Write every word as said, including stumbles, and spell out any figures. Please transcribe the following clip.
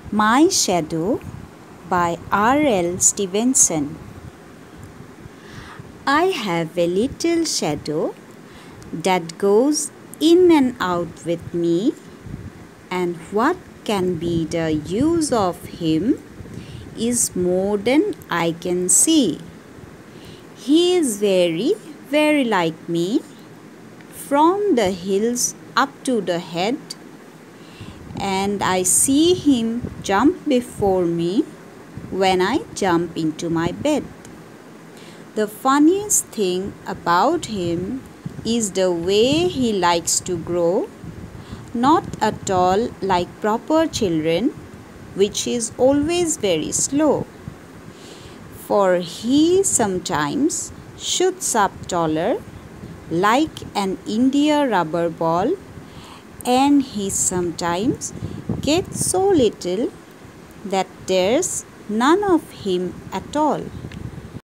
My Shadow by R L Stevenson. I have a little shadow that goes in and out with me, and what can be the use of him is more than I can see. He is very, very like me, from the heels up to the head, and I see him jump before me when I jump into my bed. The funniest thing about him is the way he likes to grow, not at all like proper children, which is always very slow. For he sometimes shoots up taller like an India rubber ball, and he sometimes gets so little that there's none of him at all.